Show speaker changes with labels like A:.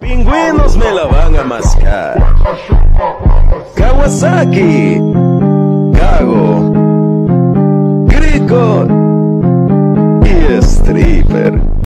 A: Pingüinos me la van a mascar. Kawasaki, Gago, Grico y Stripper.